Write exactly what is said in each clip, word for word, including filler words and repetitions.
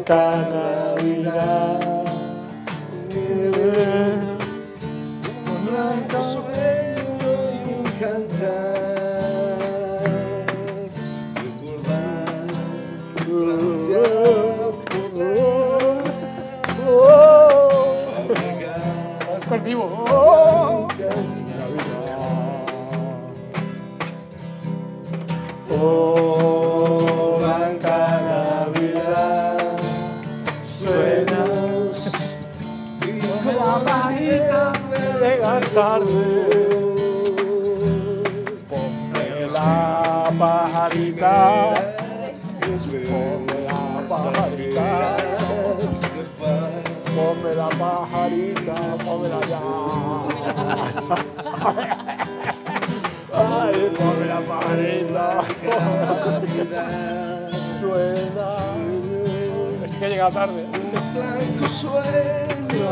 blanca Navidad, un blanco sueño y un cantar, recordar, pronunciar, es vivo. Oh, oh, blanca Navidad, suenas y con la pajarita me llega tarde. Ponme la pajarita, ponme la pajarita, ponme la pajarita, pónmela ya. Ay, ponme la pajarita. Suena. Es que llega tarde. blanco sueño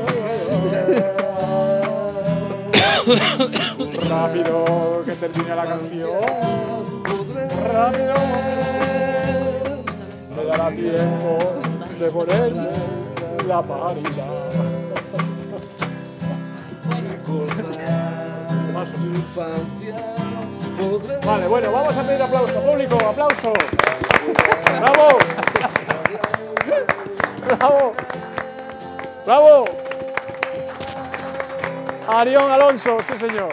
Rápido, que termine la canción. Rápido. Me dará tiempo de ponerle la pajarita. Más o menos. Vale, bueno, vamos a pedir aplauso, público, aplauso. ¡Bravo! ¡Bravo! ¡Bravo! Arión Alonso, sí señor.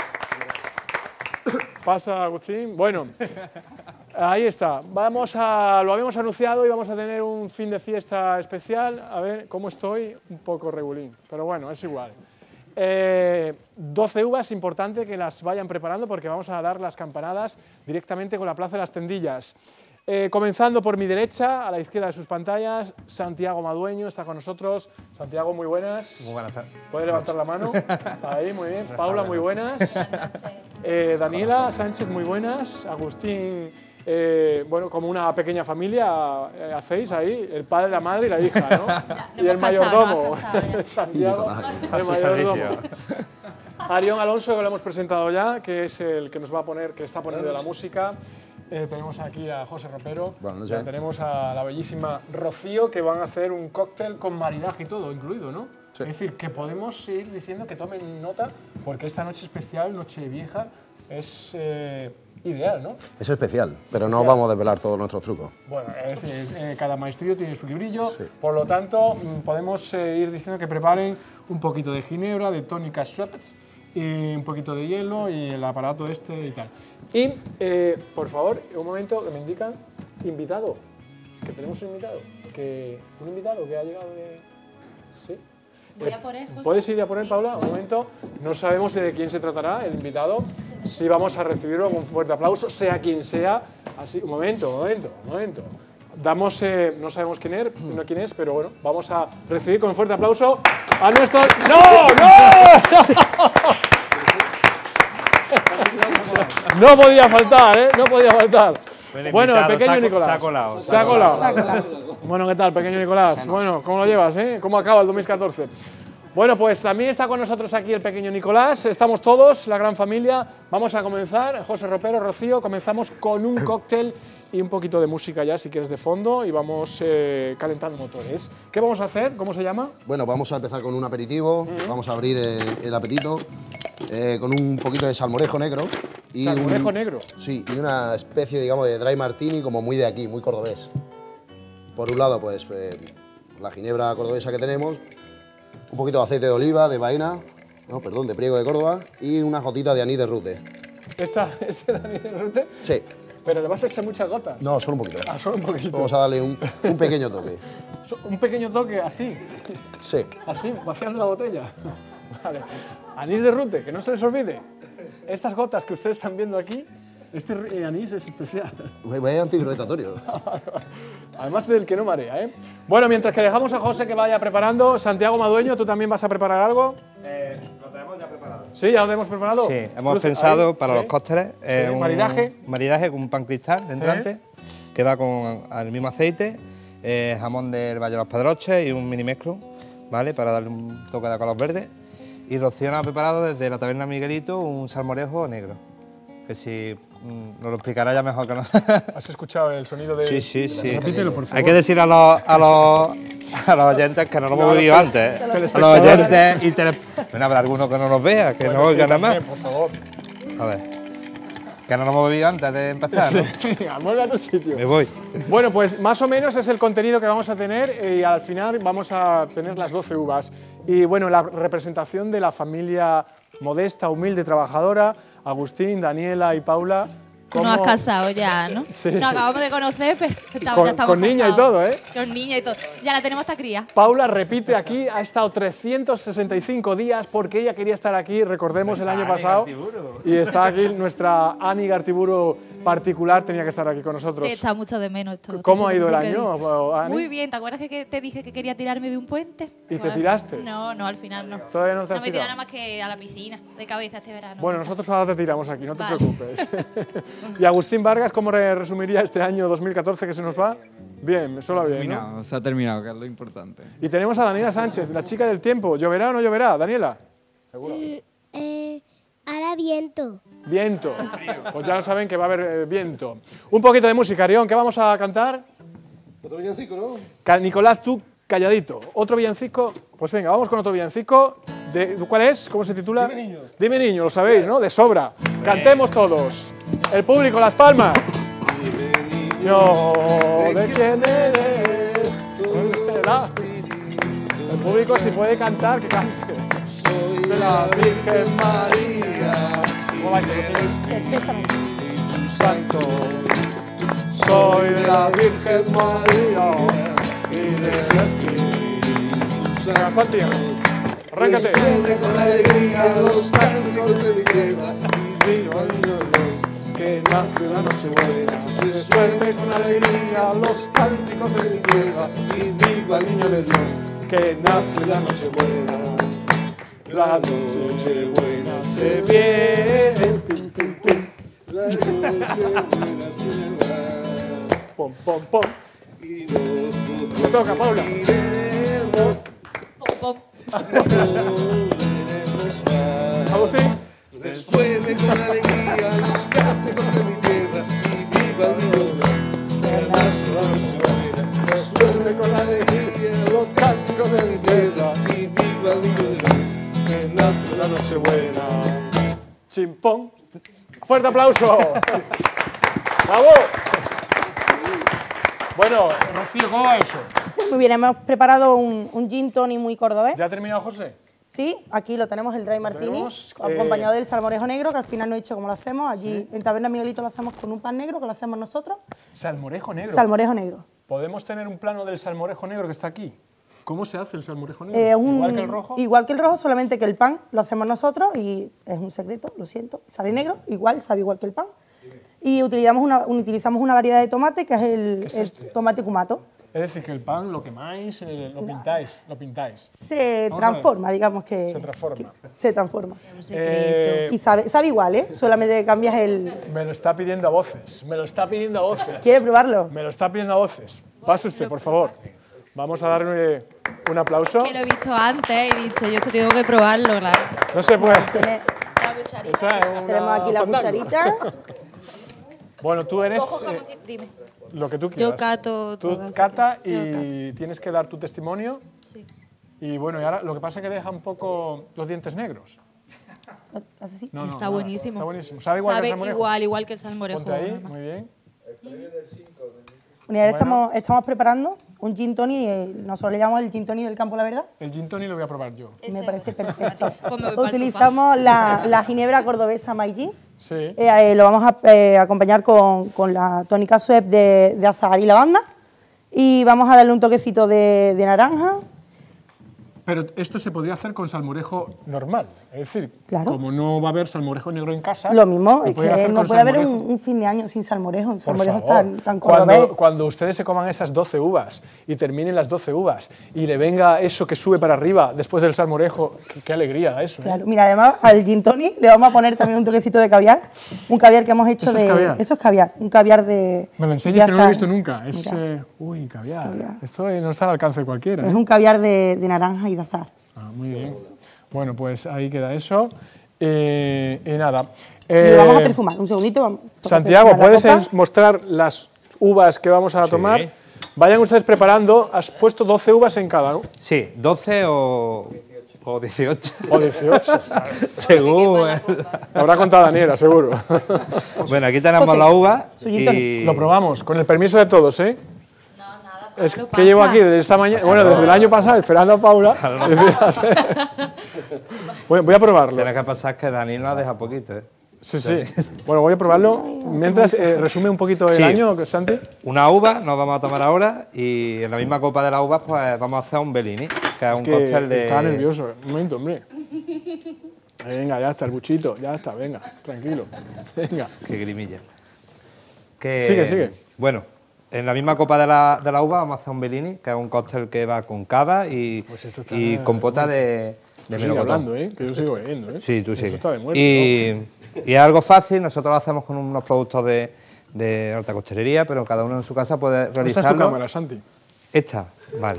Pasa, Agustín. Bueno, ahí está. Vamos a, lo habíamos anunciado y vamos a tener un fin de fiesta especial. A ver, ¿cómo estoy? Un poco regulín, pero bueno, es igual. Eh, doce uvas, importante que las vayan preparando porque vamos a dar las campanadas directamente con la Plaza de las Tendillas. Eh, comenzando por mi derecha, a la izquierda de sus pantallas, Santiago Madueño está con nosotros. Santiago, muy buenas. Muy buenas tardes. ¿Puede levantar la mano? Ahí, muy bien. Paula, muy buenas. Eh, Daniela Sánchez, muy buenas. Agustín, eh, bueno, como una pequeña familia eh, hacéis ahí, el padre, la madre y la hija, ¿no? No, y el no mayordomo, casado, Santiago, A el su mayordomo. servicio. Arión Alonso, que lo hemos presentado ya, que es el que nos va a poner, que está poniendo la música. Eh, tenemos aquí a José Ropero. Buenas noches. Ya tenemos a la bellísima Rocío, que van a hacer un cóctel con maridaje y todo incluido, ¿no? Sí. Es decir, que podemos ir diciendo que tomen nota, porque esta noche especial, noche vieja, es eh, ideal, ¿no? Es especial, pero no Especial. vamos a desvelar todos nuestros trucos. Bueno, es decir, eh, cada maestrillo tiene su librillo, Sí. por lo tanto, mm, podemos eh, ir diciendo que preparen un poquito de ginebra, de tónica Schweppes, y un poquito de hielo y el aparato este y tal. Y, eh, por favor, un momento, que me indican, invitado, que tenemos un invitado, que un invitado que ha llegado de... ¿Sí? Voy Eh, a por él, José. ¿Puedes ir a por él, Sí, Paula? sí, Un momento. No sabemos de quién se tratará el invitado. Sí vamos a recibirlo con un fuerte aplauso, sea quien sea. Así, un momento, un momento, un momento. Damos, eh, no sabemos quién es, no quién es, pero bueno, vamos a recibir con un fuerte aplauso a nuestro... ¡No, no! No podía faltar, ¿eh? No podía faltar. El Bueno, el invitado pequeño se ha- Nicolás. se ha colado, Se ha colado. Bueno, ¿qué tal, pequeño Nicolás? Bueno, ¿cómo lo llevas, eh? ¿Cómo acaba el dos mil catorce? Bueno, pues también está con nosotros aquí el pequeño Nicolás. Estamos todos, la gran familia. Vamos a comenzar. José Ropero, Rocío, comenzamos con un cóctel y un poquito de música ya, si quieres, de fondo. Y vamos eh, calentando motores. ¿Qué vamos a hacer? ¿Cómo se llama? Bueno, vamos a empezar con un aperitivo, vamos a abrir el, el apetito eh, con un poquito de salmorejo negro. Y Salmorejo un- negro. Sí, y una especie, digamos, de dry martini como muy de aquí, muy cordobés. Por un lado, pues eh, la ginebra cordobesa que tenemos, un poquito de aceite de oliva, de vaina, no, perdón, de priego de Córdoba y una gotita de anís de rute. ¿Esta, ¿Este Daniel Rute? Sí, Pero le vas a echar muchas gotas. no, solo un poquito. Ah, solo un poquito. Vamos a darle un, un pequeño toque. So- Un pequeño toque así, Sí, así, vaciando la botella. Vale. Anís de Rute, que no se les olvide. Estas gotas que ustedes están viendo aquí, este eh, anís es especial. vaya antigravitatorio. Además del que no marea, ¿eh? Bueno, mientras que dejamos a José que vaya preparando, Santiago Madueño, ¿tú también vas a preparar algo? Eh, lo tenemos ya preparado. ¿Sí? ¿Ya lo tenemos preparado? Sí, hemos Luz, pensado ahí, para sí. los cócteles eh, Sí, un maridaje. maridaje con un pan cristal de entrante que va con el mismo aceite, eh, jamón del Valle de los Pedroches y un mini mezclo, ¿vale? Para darle un toque de color verde. Y Rocío nos ha preparado desde la taberna Miguelito un salmorejo negro, que si mm, nos lo explicará ya mejor que nosotros. ¿Has escuchado el sonido de...? Sí, sí, sí. Repítelo, por favor. Hay que decir a los, a los, a los oyentes que no lo hemos vivido antes. ¿eh? A los oyentes y tele... Bueno, habrá alguno que no nos vea, que Bueno, no sí, oiga nada más. también, por favor. A ver. Que no lo hemos vivido antes de empezar, ¿no? Sí, vamos a tu sitio. Me voy. Bueno, pues más o menos es el contenido que vamos a tener y al final vamos a tener las doce uvas. Y bueno, la representación de la familia modesta, humilde, trabajadora, Agustín, Daniela y Paula. Tú nos has casado ya, ¿no? Sí. Nos acabamos de conocer, pero estamos, Con- ya estamos con niña y casados. todo, ¿eh? Con niña y todo. Ya la tenemos hasta cría. Paula repite aquí, ha estado trescientos sesenta y cinco días porque ella quería estar aquí, recordemos el año pasado. Y está aquí nuestra Ani Gartiburu particular, tenía que estar aquí con nosotros. Te he echado mucho de menos. Estos ¿Cómo ha ido el trescientos sesenta año, días. Ani? Muy bien, ¿te acuerdas que- que te dije que quería tirarme de un puente? ¿Y te Pues, tiraste? No, no, al final no. Todavía no te has No me tirado. tiré nada más que a la piscina, de cabeza este verano. Bueno, nosotros ahora te tiramos aquí, no te Vale. preocupes. Y Agustín Vargas, ¿cómo re- resumiría este año dos mil catorce que se nos va? Bien, solo bien, ¿no? Terminado, se ha terminado, que es lo importante. Y tenemos a Daniela Sánchez, la chica del tiempo. ¿Lloverá o no lloverá, Daniela? Eh, hará viento. Viento. Pues ya lo saben que va a haber eh, viento. Un poquito de música, Arión, ¿qué vamos a cantar? Otro villancico, ¿no? Ca- Nicolás, tú calladito. ¿Otro villancico? Pues venga, vamos con otro villancico. De, ¿Cuál es? ¿Cómo se titula? Dime, niño. Dime niño, lo sabéis, ¿no? De sobra. Cantemos todos. El público, las palmas. Yo, ¿de quién eres? Espera. El público, si puede cantar, que cante. De la Virgen María. ¿Cómo vais, vecinos? Perfectamente. Santo. Soy de la Virgen María y del Espíritu Santo. Santiago, arráncate. Desciende con alegría los cánticos de mi tierra. Viva el niño Dios, que nace la noche buena. Resuelve con alegría los cánticos de mi tierra. Y viva el niño de Dios, que nace la noche buena. La noche buena se viene. Pim, pim, pim. La noche buena se va. Pom, pom, pom. Y nosotros Te toca, Paula. iremos, Pom, pom. volveremos más. Agustín. Resuene con alegría los cánticos de mi tierra. Y viva el niño que nace la noche buena. Resuene con alegría los cánticos de mi tierra. Y viva el niño Dios. Que nace la noche buena. Chimpón. Fuerte aplauso. ¡Bravo! Bueno, Rocío, ¿cómo va eso? Muy bien, hemos preparado un, un gin tonic muy cordobés. ¿Ya ha terminado, José? Sí, aquí lo tenemos, el dry martini, tenemos, eh, acompañado del salmorejo negro, que al final no he dicho cómo lo hacemos. Allí en Taberna Miguelito lo hacemos con un pan negro, que lo hacemos nosotros. Salmorejo negro. Salmorejo negro. ¿Podemos tener un plano del salmorejo negro que está aquí? ¿Cómo se hace el salmorejo negro? Eh, un- ¿Igual que el rojo? Igual que el rojo, solamente que el pan lo hacemos nosotros y es un secreto, lo siento. Sale negro, igual, sabe igual que el pan. Y utilizamos una, utilizamos una variedad de tomate que es el, es el este? tomate cumato. Es decir, que el pan lo quemáis, eh, lo pintáis, lo pintáis. Se Vamos a ver. transforma, digamos que... Se transforma. que se transforma. Un secreto. Eh, Y sabe, sabe igual, ¿eh? Solamente cambias el... me lo está pidiendo a voces, me lo está pidiendo a voces. ¿Quiere probarlo? Me lo está pidiendo a voces. Pase usted, por favor. Vamos a darle un aplauso. Que lo he visto antes y he dicho, yo esto tengo que probarlo, claro. No se puede. Tiene- Eso es una tenemos aquí la fandango. cucharita. Bueno, tú eres Cojo eh, jamón, dime. lo que tú quieras. Yo cato Tú todo, sí. cata Yo y tienes que dar tu testimonio. Sí. Y bueno, y ahora lo que pasa es que deja un poco los dientes negros. ¿Haces así? No, no, Está nada. buenísimo. Está buenísimo. ¿Sabe igual que Sabe el salmorejo? igual, igual que el salmorejo. Ponte ahí, normal. muy bien. Bueno, y ahora Bueno. estamos, estamos preparando un gin tonic, eh, nosotros le llamamos el gin tonic del campo, la verdad. El gin tonic lo voy a probar yo. Me Ese. parece perfecto. Pues me voy pa'l Utilizamos la, la ginebra cordobesa My Gin. Sí. Eh, eh, lo vamos a eh, acompañar con, con la tónica Sueb de, de azahar y lavanda. Y vamos a darle un toquecito de, de naranja. Pero esto se podría hacer con salmorejo normal. Es decir, Claro. como no va a haber salmorejo negro en casa. Lo mismo, se es podría que hacer no con puede haber un, salmorejo. un fin de año sin salmorejo. Un Por salmorejo favor. tan, tan cordobés. cuando, cuando ustedes se coman esas doce uvas y terminen las doce uvas y le venga eso que sube para arriba después del salmorejo, qué, qué alegría da eso. ¿eh? Claro, mira, además al gin tonic le vamos a poner también un toquecito de caviar. Un caviar que hemos hecho ¿Eso es de... caviar? Eso es caviar. Un caviar de... Me lo de enseñas que no lo he azahar. visto nunca. Es, Mira, eh, uy, caviar. caviar. Esto no está al alcance de cualquiera. es ¿eh? un caviar de, de naranja y de azahar. Ah, muy bien. Bueno, pues ahí queda eso. Y, y nada. Y lo vamos a Eh, perfumar. Un segundito. Vamos, toca Santiago, perfumar la ¿puedes copa. ens- mostrar las uvas que vamos a tomar? Vayan ustedes preparando. Has puesto doce uvas en cada, ¿no? Sí, doce o, o dieciocho. O dieciocho. Según. Lo habrá contado Daniela, seguro. Bueno, aquí tenemos José, la uva su gin tonic. y Lo probamos, con el permiso de todos, ¿eh? No, nada, Es Pablo, que llevo pasa. aquí desde esta mañana, bueno, desde el año pasado, esperando a Paula. voy, voy a probarlo. tiene que pasar que Dani nos deja poquito. ¿eh? Sí, sí. Bueno, voy a probarlo. Mientras, eh, resume un poquito el Sí. año, Santi. Una uva nos vamos a tomar ahora y en la misma copa de las uvas pues vamos a hacer un Bellini, que es un Que cóctel de... estaba nervioso. Un momento, hombre. Venga, ya está, el buchito. Ya está, venga, tranquilo. Venga. Qué grimilla. Que, Sigue, sigue. Bueno, en la misma copa de la, de la uva vamos a hacer un Bellini, que es un cóctel que va con cava y, Pues esto está- y compota de, de Sigue melocotón. hablando, ¿eh? Que yo sigo bebiendo, ¿eh? Sí, tú Esto sigues. está de muerte, Y, y es algo fácil, nosotros lo hacemos con unos productos de, de alta costelería, pero cada uno en su casa puede ¿Dónde está tu realizarlo. cámara, Santi? Esta, vale.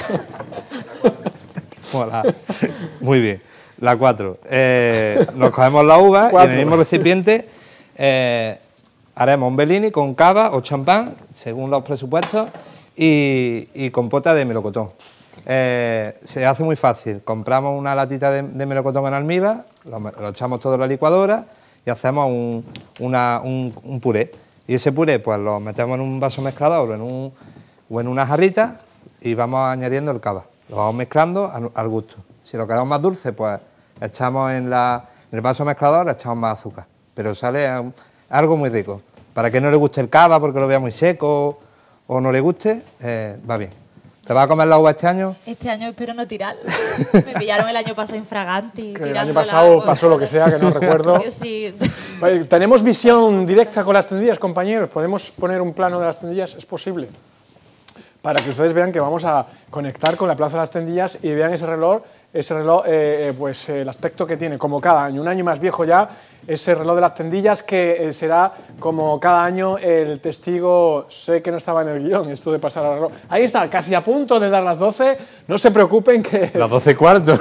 Hola. Muy bien. La cuatro. Eh, nos cogemos la uva y en Cuatro. el mismo recipiente eh, haremos un Bellini con cava o champán, según los presupuestos, y, y compota de melocotón. Eh, se hace muy fácil. Compramos una latita de, de melocotón en almíbar, lo, me- lo echamos todo en la licuadora y hacemos un, una- un- un puré. Y ese puré pues lo metemos en un vaso mezclador o en, un, o en una jarrita y vamos añadiendo el cava. Lo vamos mezclando al, al gusto. Si lo queremos más dulce, pues echamos en, la, en el vaso mezclador, le echamos más azúcar. Pero sale um, algo muy rico. Para que no le guste el cava porque lo vea muy seco o no le guste, eh, va bien. ¿Te vas a comer la uva este año? Este año espero no tirarla. Me pillaron el año pasado infraganti. Que el tirando año la pasado agua. pasó lo que sea, que no recuerdo. Yo sí. Vale, ¿tenemos visión directa con las tendillas, compañeros? ¿Podemos poner un plano de las tendillas? ¿Es posible? Para que ustedes vean que vamos a conectar con la Plaza de las Tendillas y vean ese reloj, ese reloj, eh, eh, pues eh, el aspecto que tiene, como cada año, un año más viejo ya, ese reloj de las Tendillas que eh, será como cada año el testigo, sé que no estaba en el guión esto de pasar al reloj. Ahí está, casi a punto de dar las doce, no se preocupen que... Las doce y cuarto.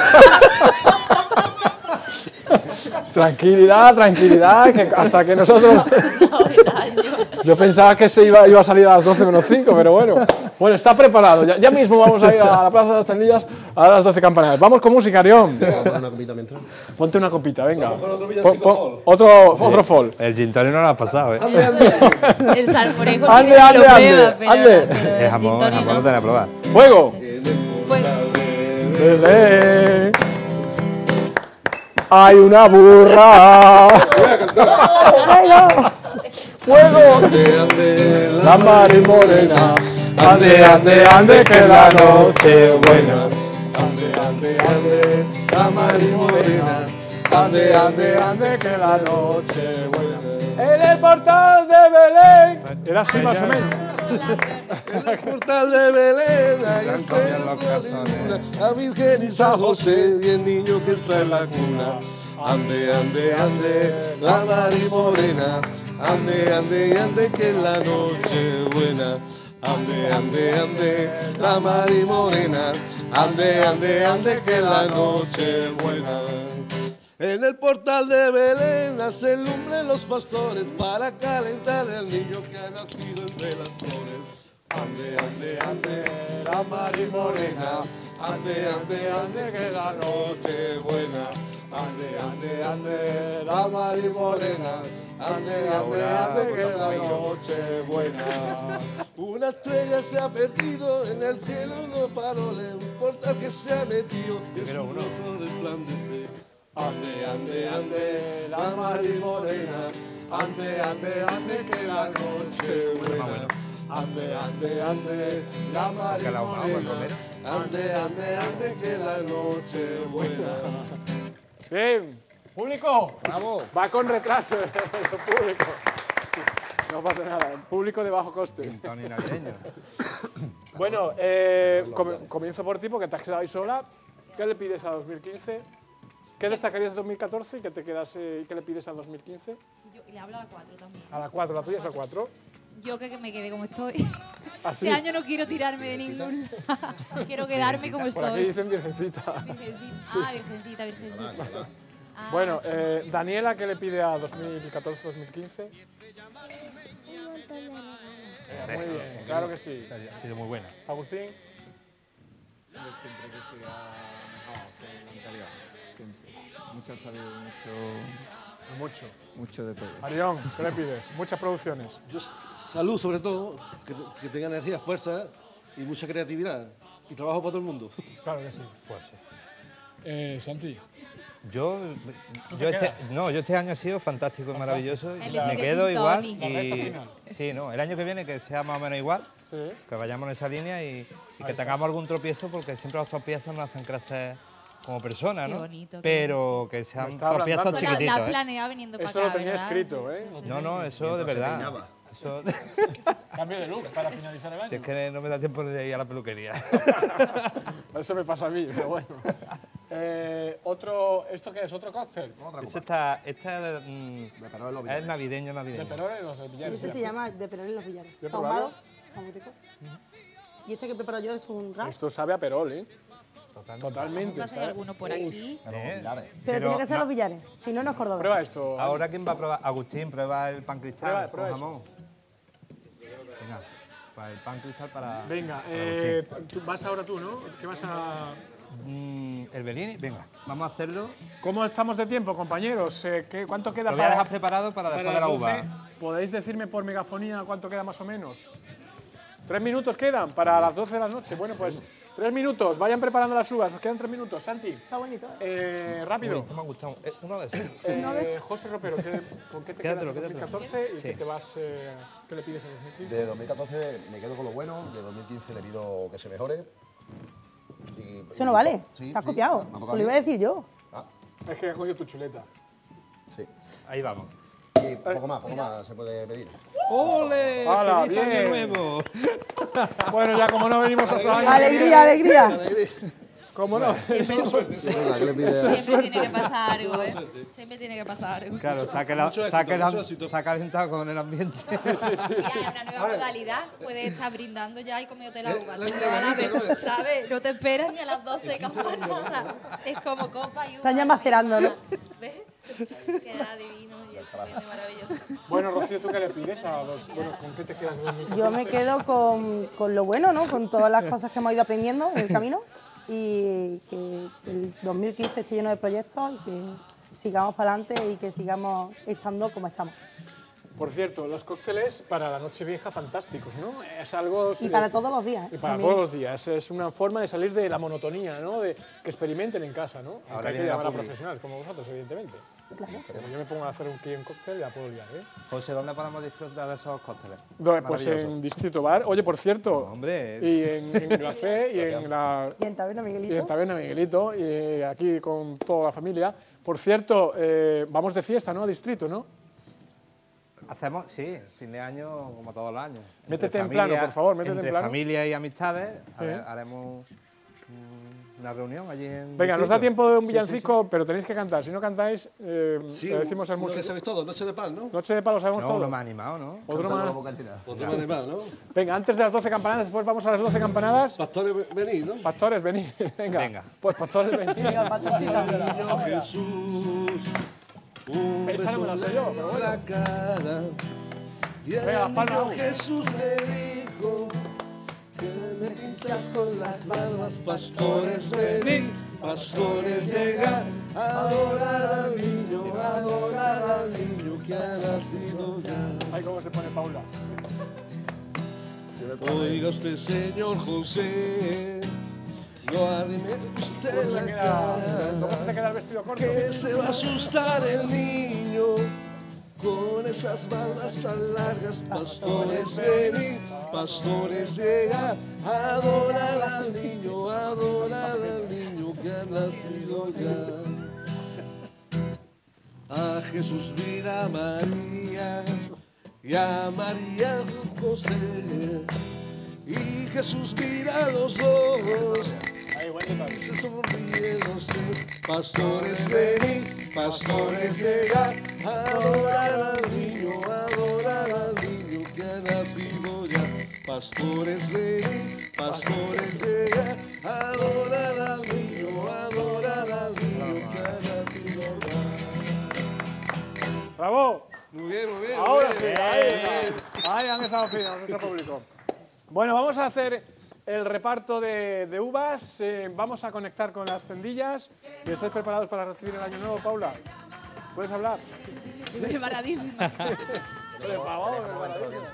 Tranquilidad, tranquilidad, que hasta que nosotros... Yo pensaba que se iba, iba a salir a las doce menos cinco, pero bueno. Bueno, está preparado. Ya, ya mismo vamos a ir a la Plaza de las Tendillas a dar las doce campanadas. Vamos con música, Arión. Vamos a poner una copita mientras. Ponte una copita, venga. Pon- pon- otro, otro fall. El gin tonic no lo has pasado, ¿eh? El salmorejo Ande, sí que ande, lo ande, prueba, pero, ande. pero El el jamón, gin el tonic jamón lo no. tenés que probar. Fuego. Fue- Belén. Hay una burra. Fuego. La mar y morena. Ande, ande, ande, que la noche buena. Ande, ande, ande, la mar y morena. Ande, ande, ande, que la noche buena. En el portal de Belén. Era así más o menos. En el portal de Belén, ahí está cambian los calzones. la Virgen y San José y el niño que está en la cuna. Ande, ande, ande, la nariz morena. Ande, ande, ande, que es la noche buena. Ande, ande, ande, la Mari Morena. Ande, ande, ande, que es la noche buena. En el portal de Belén hacen lumbre los pastores para calentar al niño que ha nacido entre las flores. Ande, ande, ande, la Mari Morena. Ande, ande, ande, que la noche buena. Ande, ande, ande, la Mari Morena. Ande, ande, ande, que la noche buena. Una estrella se ha perdido en el cielo, unos faroles, un portal que se ha metido y en su rostro resplandece. Ande, ande, ande, la Mari Morena. Ande, ande, ande, que la noche buena. Ande, ande, ande, la Mari Morena. Ande, ande, ande, que la noche buena. Bien. Público. Bravo. Va con retraso el público. No pasa nada. Público de bajo coste. Tony navideño. Bueno, eh, com- comienzo por ti porque te has quedado ahí sola. ¿Qué le pides a dos mil quince? ¿Qué destacarías de dos mil catorce y qué, te quedas, eh, qué le pides a dos mil quince? Yo le hablo a la cuatro también. A la cuatro, la tuya es la cuatro. Yo que, que me quede como estoy. Así. Este año no quiero tirarme de ningún lado. Quiero quedarme como Por aquí estoy. dicen virgencita. Virgencita. Ah, virgencita, virgencita. Ah, Bueno, sí. eh, Daniela, ¿qué le pide a dos mil catorce dos mil quince? Un montón de regalos. Eh, muy bien, claro que sí. Ha sido muy buena. Agustín, Siempre que siga mejor que el anterior. Siempre. Mucha salud, mucho, mucho. mucho de todo. Marión, ¿qué le pides? Muchas producciones. Yo, salud sobre todo, que, que tenga energía, fuerza y mucha creatividad. Y trabajo para todo el mundo. Claro que sí. Pues sí. Eh, Santi. Yo, yo este, no, yo este año ha sido fantástico y maravilloso. El Me Epidemic quedo igual. Tony. La recta Y, final. sí, no, el año que viene que sea más o menos igual, Sí. que vayamos en esa línea y, y que tengamos algún tropiezo, porque siempre los tropiezos nos hacen crecer como personas, Qué ¿no? bonito, qué Pero que sean Me está tropiezos ablandando. Eso la, chiquititos. la ¿eh? planeado viniendo para Eso acá, lo tenía ¿verdad? escrito, Sí, ¿eh? sí, sí, No, sí. no, eso de verdad. peinaba. Eso, Cambio de look para finalizar el año. si es que no me da tiempo de ir a la peluquería. Eso me pasa a mí, pero bueno. Eh, otro, ¿esto qué es? ¿Otro cóctel? Eso está, esta mm, De Perol en los es Villares. navideño, ¿De navideño. Perón y los de Villares? Ese se llama de Perol en los Villares. ¿Yo he probado? Ahumado, está muy rico. Y este que preparo yo es un wrap, Esto sabe a Perol, ¿eh? Totalmente. Pasa ¿sabes? alguno por aquí. ¿Eh? pero, Pero tiene que ser no- los Villares, si no, no es Córdoba. Prueba esto. Ahora, ¿quién va a probar? Agustín, prueba el pan cristal Prueba, prueba con jamón. Venga, para el pan cristal para. Venga, para eh, tú- vas ahora tú, ¿no? ¿Qué vas a...? Agustín. Mm, el Bellini, venga, vamos a hacerlo. ¿Cómo estamos de tiempo, compañeros? Eh, ¿qué- ¿Cuánto queda Lo voy a para, dejar preparado para después para de la las uva. doce? ¿Podéis decirme por megafonía cuánto queda más o menos? ¿Tres minutos quedan para las doce de la noche? Bueno, pues tres minutos. Vayan preparando las uvas. Os quedan tres minutos. Santi, Está bonito. eh, Uy, rápido. esto me ha gustado. Eh, uno de esos. Eh, José Ropero, ¿qué- ¿con qué te Quédatelo, quedas en quédatelo. dos mil catorce y Sí. qué te vas, eh, qué le pides en dos mil quince? De dos mil catorce me quedo con lo bueno, de dos mil quince le pido que se mejore. Y- Eso no vale, Sí, está sí, copiado. me ha tocado Eso lo iba a decir yo. Ah, Es que he cogido tu chuleta. sí. Ahí vamos. Y poco más, poco más se puede pedir. ¡Ole! ¡Hala, ¡Feliz año bien! nuevo! Bueno, ya como no venimos hasta año, Alegría, alegría. como no. Siempre, Venga, ¿qué le pide? siempre tiene que pasar algo, ¿eh? Siempre tiene que pasar algo. Claro, saca, la, Mucho éxito, saca, la- mucho éxito. saca calentado con el ambiente. Ya hay una nueva modalidad, puedes estar brindando ya y comiéndote la uva. Toda la vez, ¿sabes? No te esperas ni a las doce campanadas. Es como copa y uva. Están ya macerando, ¿no? ¿Ves? Queda divino y estupendo y maravilloso. Bueno, Rocío, ¿tú qué le pides a los... Bueno, ¿con qué te quedas de dos mil catorce? Yo me quedo con, con lo bueno, ¿no? Con todas las cosas que hemos ido aprendiendo en el camino y que el dos mil quince esté lleno de proyectos y que sigamos para adelante y que sigamos estando como estamos. Por cierto, los cócteles para la noche vieja fantásticos, ¿no? Es algo... Y para todos los días. Y para también. todos los días. Es una forma de salir de la monotonía, ¿no? De que experimenten en casa, ¿no? Aunque Ahora hay que viene la llamar a publi. profesionales como vosotros, evidentemente. Claro. Pero yo me pongo a hacer un aquí en cóctel y la puedo liar, ¿eh? José, ¿dónde podemos disfrutar de esos cócteles? Do- Pues Maravilloso. en Distrito Bar. Oye, por cierto, Hombre. y en, en la C y en la Y en Taberna y en Miguelito. Taberna Miguelito, y aquí con toda la familia. Por cierto, eh, vamos de fiesta, ¿no? A Distrito, ¿no? Hacemos, sí, fin de año como todos los años. Métete Entre en plano, familia- por favor, métete en entre plano. familia y amistades Sí. hare- haremos mm, una reunión allí en Venga, nos Distrito. da tiempo de un Sí, sí, villancico, pero tenéis que cantar. Si no cantáis, eh, Sí, le decimos al uno que músico. sabéis todo, noche de pan, ¿no? Noche de palo sí. sabemos No, todo. uno más animado, ¿no? Otro Cantando más. la boca entera. Otro más animal, ¿no? Venga, antes de las doce campanadas, después vamos a las doce campanadas. Pastores, venid, ¿no? Pastores, venid. Venga. Venga. Pues pastores, venid. Niño Jesús, un Esa no me la beso sé yo, pero en bueno. la cara. Y Venga, las el palmas. niño Jesús me dijo que me pintas con las barbas, pastores venid, pastores llega, adorar al niño, adorar al niño que ha nacido ya. Ahí cómo se pone Paula. Oiga usted, señor José, no arrime usted ¿Cómo la se, queda, ¿Cómo se cara, te queda el vestido corto? que se va a asustar el niño con esas barbas tan largas. Pastores venid, pastores llega, adorar al niño, adorar al niño que ha nacido ya. A Jesús mira María y a María José, y Jesús mira a los dos Ahí, buen detalle. y se sonríe los tres. Pastores venid, pastores llega, adorar al niño, adorar al niño que ha nacido ya. Pastores venid, pastores llega, adorar al niño, adorar al niño que ha nacido ya. ¡Bravo! Muy bien, muy bien. Ahora muy sí, bien. ahí está. Ahí han estado finos nuestro público. Bueno, vamos a hacer el reparto de, de uvas. Eh, vamos a conectar con las tendillas. ¿Y estáis preparados para recibir el año nuevo, Paula? ¿Puedes hablar? Estoy preparadísima. Por favor, preparadísima.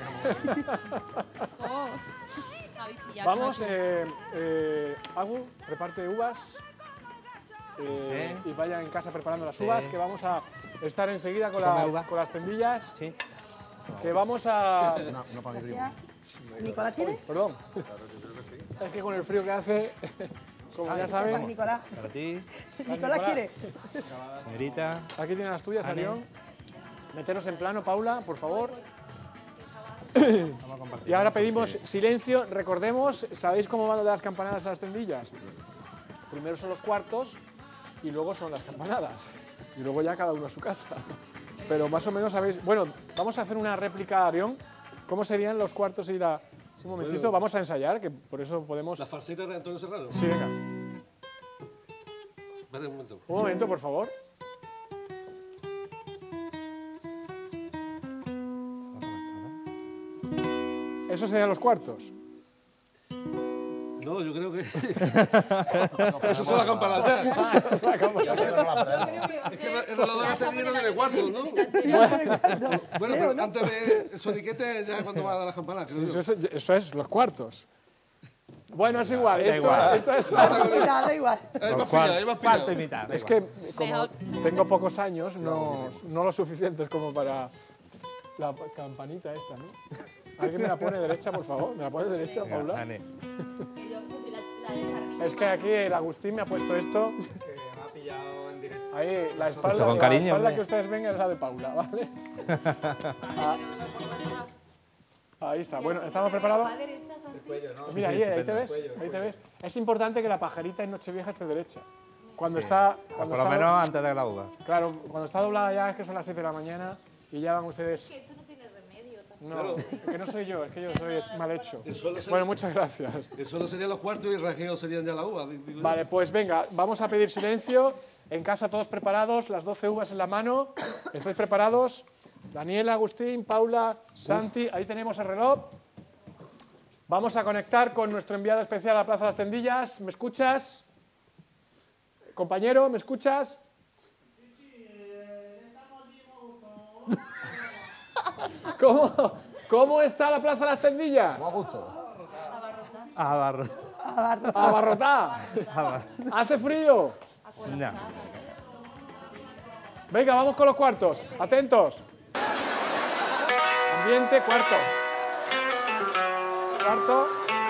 Oh, habéis pillado Vamos, que no- eh, eh, Agu, reparte uvas. Eh, Sí. Y vaya en casa preparando las uvas, Sí. que vamos a estar enseguida con, Come la- uva. con las tendillas. Sí. Que vamos a. No, no para mi primo. ¿Nicolás tiene? Perdón. Es que con el frío que hace, como ya Sepas, saben. Nicolás. Para ti, ¿Nicolás quiere? señorita. Aquí tienen las tuyas, Arión. Meteros en plano, Paula, por favor. Vamos a compartir. Y ahora pedimos silencio. Recordemos, ¿sabéis cómo van las campanadas a las tendillas? Primero son los cuartos y luego son las campanadas. Y luego ya cada uno a su casa. Pero más o menos sabéis. Bueno, vamos a hacer una réplica, Arión. ¿Cómo serían los cuartos y la. Un momentito, Bueno. vamos a ensayar, que por eso podemos. La farceta de Antonio Serrano. Sí, venga. Espérate un momento. Un momento, por favor. Esos serían los cuartos. No, yo creo que. Eso son las campanadas. Es que el reloj de la lleno de cuartos, ¿no? Bueno, pero antes de el soniquete ya cuando va a dar las campanadas, creo yo. Eso es, eso es los cuartos. Bueno, es igual. Da Esto, igual. esto es, Mira, da igual. Ahí vas pillado, ahí vas pillado. Cuarto y mitad. da es igual. que como tengo pocos años, no, no lo suficientes como para la campanita esta, ¿no? ¿Alguien me la pone derecha, por favor? ¿Me la pone derecha, Venga, Paula? Dani. que yo puse la- la de arriba. Es que aquí el Agustín me ha puesto esto. Ahí, la espalda, con la cariño, espalda hombre. que ustedes ven es la de Paula, ¿vale? Ah. Ahí está. Bueno, ¿estamos preparados? Va derecha, Santi. Mira, ahí, ahí te ves, ahí te ves. Es importante que la pajarita en Nochevieja esté derecha. Cuando está, cuando Por lo está- menos antes de la uva. claro, cuando está doblada ya es que son las siete de la mañana y ya van ustedes. Que esto no tiene remedio tampoco. No, que no soy yo, es que yo soy mal hecho. suelo ser- Bueno, muchas gracias. Que solo serían los cuartos y el rajeo serían ya la uva. digo yo. Vale, pues venga, vamos a pedir silencio. En casa todos preparados, las doce uvas en la mano. ¿Estáis preparados? Daniela, Agustín, Paula, Santi, ahí tenemos el reloj. Vamos a conectar con nuestro enviado especial a la Plaza de las Tendillas. ¿Me escuchas? Compañero, ¿me escuchas? ¿Cómo, ¿Cómo está la Plaza de las Tendillas? A gusto. Abarro. Abarrotada. ¿Hace frío? No. Venga, vamos con los cuartos. Atentos. Ambiente, cuarto. Cuarto.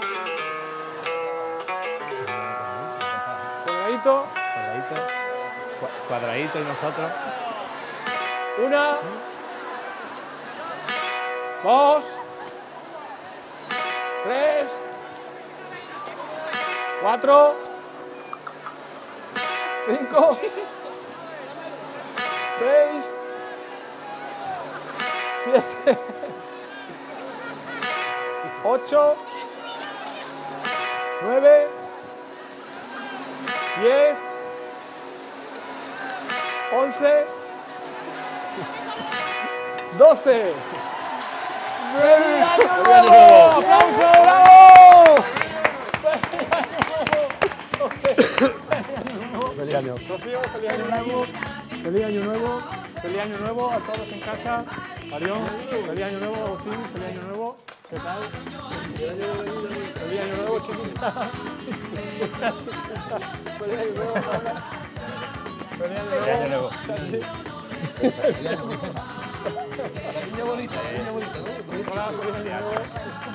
Cuadradito. Cuadradito. Cua- Cuadradito y nosotros. Una. Dos. Tres. Cuatro. Cinco. Seis. Siete. Ocho. Nueve. Diez. Once. doce. ¡Feliz año nuevo! ¡Aplauso, bravo! Feliz año. Rocío, feliz año nuevo. Feliz año nuevo. Feliz año nuevo a todos en casa. Arión, feliz año nuevo, Agustín, feliz año nuevo. ¿Qué tal? Feliz año nuevo, chiquita. Feliz año nuevo, Paula. Feliz año nuevo. La niña bonita, la niña bonita, ¿no? Hola, feliz año nuevo.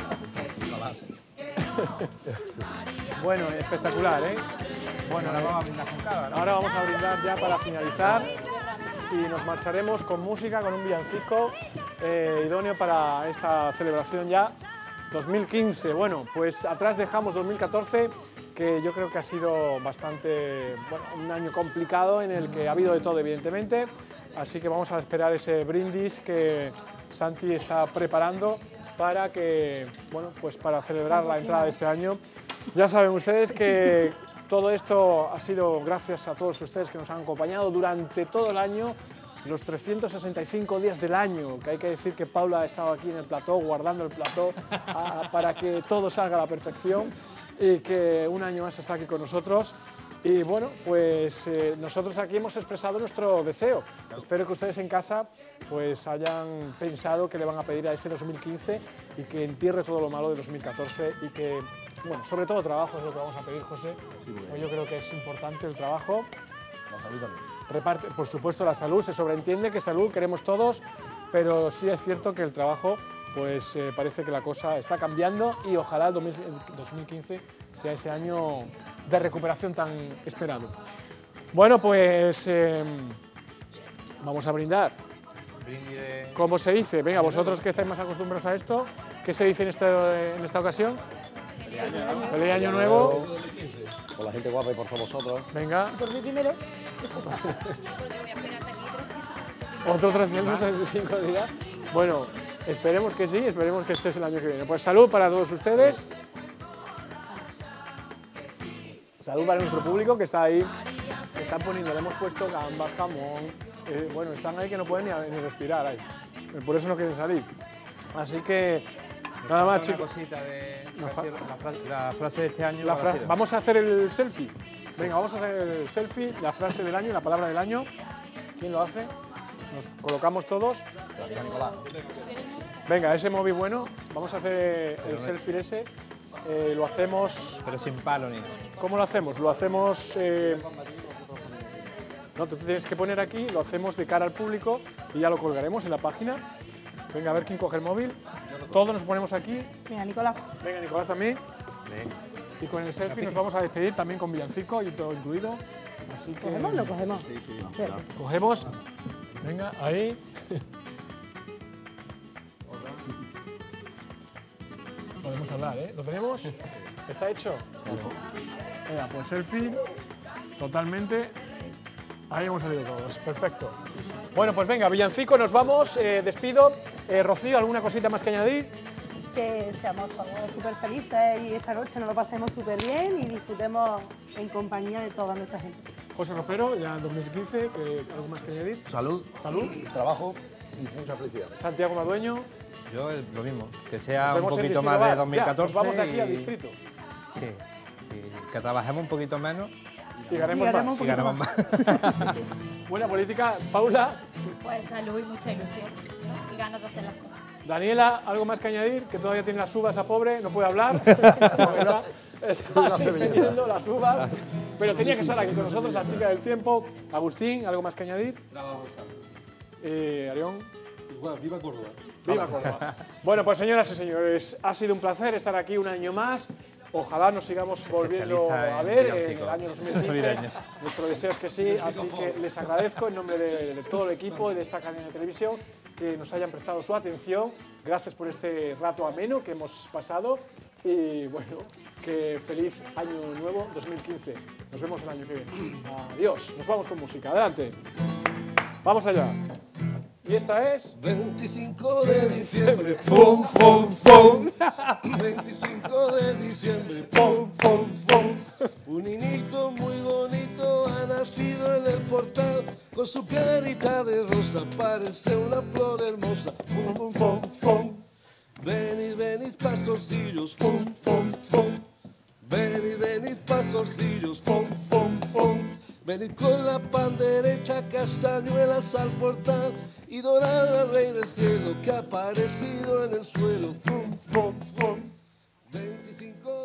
Bueno, espectacular, ¿eh? Bueno, ahora vamos a brindar con cava, ¿no? Ahora vamos a brindar ya para finalizar y nos marcharemos con música, con un villancico eh, idóneo para esta celebración ya dos mil quince. Bueno, pues atrás dejamos dos mil catorce, que yo creo que ha sido bastante, bueno, un año complicado en el que ha habido de todo, evidentemente. Así que vamos a esperar ese brindis que Santi está preparando para que, bueno, pues para celebrar la entrada de este año. Ya saben ustedes que todo esto ha sido gracias a todos ustedes que nos han acompañado durante todo el año los trescientos sesenta y cinco días del año, que hay que decir que Paula ha estado aquí en el plató, guardando el plató a, a, para que todo salga a la perfección y que un año más está aquí con nosotros. Y bueno, pues eh, nosotros aquí hemos expresado nuestro deseo. Espero que ustedes en casa pues hayan pensado que le van a pedir a este dos mil quince y que entierre todo lo malo de dos mil catorce y que, bueno, sobre todo trabajo es lo que vamos a pedir, José. Sí, pues yo creo que es importante el trabajo. La salud también. Reparte, por supuesto, la salud, se sobreentiende que salud queremos todos, pero sí es cierto que el trabajo, pues eh, parece que la cosa está cambiando y ojalá el dos mil quince sea ese año de recuperación tan esperado. Bueno, pues eh, vamos a brindar. ¿Cómo se dice? Venga, vosotros que estáis más acostumbrados a esto, ¿qué se dice en esta, en esta ocasión? Feliz año nuevo. Por la gente guapa y por todos vosotros. Venga. Por mí primero. Porque voy a esperar hasta aquí trescientos Otros trescientos sesenta y cinco días. Bueno, esperemos que sí, esperemos que este es el año que viene. Pues salud para todos ustedes. Salud para nuestro público que está ahí. Se están poniendo, le hemos puesto gambas, jamón. Eh, bueno, están ahí que no pueden ni, ni respirar ahí. Por eso no quieren salir. Así que nada más, chicos. Una cosita de la, fra la frase de este año. La fra vamos a hacer el selfie. Venga, vamos a hacer el selfie, la frase del año, la palabra del año. ¿Quién lo hace? Nos colocamos todos. Venga, ese móvil bueno. Vamos a hacer el selfie ese. Eh, lo hacemos... Pero sin palo ni nada. ¿Cómo lo hacemos? Lo hacemos... Eh, no, tú te tienes que poner aquí, lo hacemos de cara al público y ya lo colgaremos en la página. Venga, a ver quién coge el móvil. Todos nos ponemos aquí. Venga, Nicolás. Venga, Nicolás también. Venga. Y con el selfie nos vamos a despedir también con villancico y todo incluido. Así que... ¿Cogemos? Lo cogemos. Sí, sí, claro. Cogemos. Venga, ahí. Podemos hablar, ¿eh? ¿Lo tenemos? ¿Está hecho? Venga, pues selfie. Totalmente. Ahí hemos salido todos. Perfecto. Bueno, pues venga, villancico, nos vamos. Eh, despido. Eh, Rocío, ¿alguna cosita más que añadir? Que seamos todos súper felices y esta noche nos lo pasemos súper bien y disfrutemos en compañía de toda nuestra gente. José Ropero, ya en dos mil quince, que, ¿algo más que añadir? Salud, salud, trabajo y mucha felicidad. Santiago Madueño. Yo lo mismo, que sea un poquito más de dos mil catorce. Ya, nos vamos de aquí y... al distrito. Sí, y que trabajemos un poquito menos. Y ganemos, y ganemos más. Y ganemos más. Buena política. Paula. Pues salud y mucha ilusión, ¿no? Y ganas de hacer las cosas. Daniela, ¿algo más que añadir? Que todavía tiene las uvas a pobre, no puede hablar. Está, está teniendo las uvas. Pero tenía que estar aquí con nosotros, la chica del tiempo. Agustín, ¿algo más que añadir? Trabajo, eh, Arión. Igual, viva Córdoba. Viva Córdoba. Bueno, pues señoras y señores, ha sido un placer estar aquí un año más. Ojalá nos sigamos volviendo a ver en el año dos mil quince. Nuestro deseo es que sí, así que les agradezco en nombre de, de todo el equipo y de esta cadena de televisión que nos hayan prestado su atención. Gracias por este rato ameno que hemos pasado y bueno, que feliz año nuevo dos mil quince. Nos vemos el año que viene. Adiós, nos vamos con música. Adelante. Vamos allá. Y esta es... veinticinco de diciembre, fum, fum, fum. veinticinco de diciembre, fum, fum, fum. Un niñito muy bonito ha nacido en el portal. Con su carita de rosa parece una flor hermosa. Fum, fum, fum, fum. Venid, venid, pastorcillos, fum, fum, fum. Venid, venid, pastorcillos, fum, fum, fum. Venid con la pandereta, castañuelas al portal y dorar al rey del cielo que ha aparecido en el suelo. Fum, fum, fum. veinticinco